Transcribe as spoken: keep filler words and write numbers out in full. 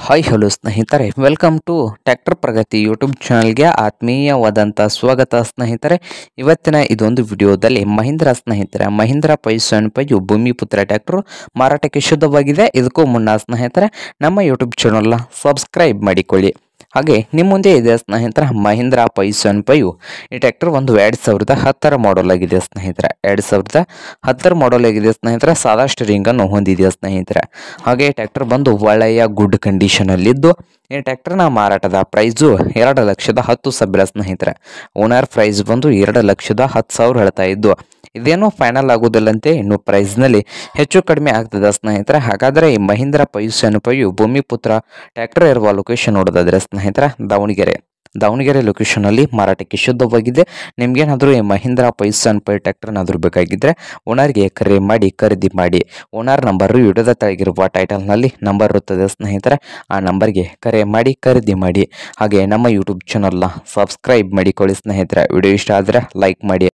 Hi hello ಸ್ನೇಹಿತರೆ, welcome to tractor Pragati YouTube ಚಾನಲ್ಗೆ ಆತ್ಮೀಯವಾದಂಥ ಸ್ವಾಗತ ಸ್ನೇಹಿತರೆ. ಇವತ್ತಿನ ಇದೊಂದು ವಿಡಿಯೋದಲ್ಲಿ ಮಹೀಂದ್ರ ಸ್ನೇಹಿತರೆ ಮಹೀಂದ್ರ ಪೈಸನ್ ಪೈಯು ಭೂಮಿಪುತ್ರ ಟ್ರ್ಯಾಕ್ಟರ್ ಮಾರಾಟಕ್ಕೆ ಶುದ್ಧವಾಗಿದೆ. ಇದಕ್ಕೂ ಮುನ್ನ ಸ್ನೇಹಿತರೆ ನಮ್ಮ ಯೂಟ್ಯೂಬ್ ಚಾನಲ್ನ ಸಬ್ಸ್ಕ್ರೈಬ್ ಮಾಡಿಕೊಳ್ಳಿ. ಹಾಗೆ ನಿಮ್ಮ ಮುಂದೆ ಇದೆ ಸ್ನೇಹಿತರೆ ಮಹೀಂದ್ರ ಪೈಸನ್ ಪೈಯು. ಈ ಟ್ರ್ಯಾಕ್ಟರ್ ಒಂದು ಎರಡು ಸಾವಿರದ ಹತ್ತರ ಮಾಡಲ್ ಆಗಿದೆ ಸ್ನೇಹಿತರೆ. ಎರಡು ಸಾವಿರದ ಹತ್ತರ ಮಾಡಲ್ ಆಗಿದೆ ಸ್ನೇಹಿತರೆ. ಸಾದಾ ಸ್ಟೀರಿಂಗನ್ನು ಹೊಂದಿದೆ ಸ್ನೇಹಿತರೆ. ಹಾಗೆ ಟ್ರ್ಯಾಕ್ಟರ್ ಬಂದು ಒಳ್ಳೆಯ ಗುಡ್ ಕಂಡೀಷನಲ್ಲಿದ್ದು ಈ ಟ್ರ್ಯಾಕ್ಟರ್ನ ಮಾರಾಟದ ಪ್ರೈಸು ಎರಡು ಲಕ್ಷದ ಹತ್ತು ಸಾವಿರ ಸ್ನೇಹಿತರೆ. ಓನರ್ ಪ್ರೈಸ್ ಬಂದು ಎರಡು ಲಕ್ಷದ ಹತ್ತು ಸಾವಿರ ಹೇಳ್ತಾ ಇದ್ದು, ಇದೇನು ಫೈನಲ್ ಆಗೋದಿಲ್ಲಂತೆ, ಇನ್ನು ಪ್ರೈಸ್ನಲ್ಲಿ ಹೆಚ್ಚು ಕಡಿಮೆ ಆಗ್ತದೆ ಸ್ನೇಹಿತರೆ. ಹಾಗಾದರೆ ಈ ಮಹೀಂದ್ರ ಪೈಸನ್ ಪೈಯು ಭೂಮಿಪುತ್ರ ಟ್ರ್ಯಾಕ್ಟರ್ ಇರುವ ಲೊಕೇಶನ್ ನೋಡೋದಾದ್ರೆ ಸ್ನೇಹಿತರೆ ದಾವಣಗೆರೆ ದಾವಣಗೆರೆ ಲೊಕೇಶನಲ್ಲಿ ಮಾರಾಟಕ್ಕೆ ಶುದ್ಧವಾಗಿದೆ. ನಿಮ್ಗೇನಾದರೂ ಈ ಮಹೀಂದ್ರ ಪೈಸನ್ ಪೈ ಟ್ರ್ಯಾಕ್ಟರ್ನಾದರೂ ಬೇಕಾಗಿದ್ದರೆ ಓನರ್ಗೆ ಕರೆ ಮಾಡಿ ಖರೀದಿ ಮಾಡಿ. ಓನರ್ ನಂಬರು ವಿಡಿಯೋದ ತೆಳಗಿರುವ ಟೈಟಲ್ನಲ್ಲಿ ನಂಬರ್ ಇರುತ್ತದೆ ಸ್ನೇಹಿತರೆ. ಆ ನಂಬರ್ಗೆ ಕರೆ ಮಾಡಿ ಖರೀದಿ ಮಾಡಿ. ಹಾಗೆ ನಮ್ಮ ಯೂಟ್ಯೂಬ್ ಚಾನಲ್ನ ಸಬ್ಸ್ಕ್ರೈಬ್ ಮಾಡಿಕೊಳ್ಳಿ ಸ್ನೇಹಿತರೆ. ವಿಡಿಯೋ ಇಷ್ಟ ಆದರೆ ಲೈಕ್ ಮಾಡಿ.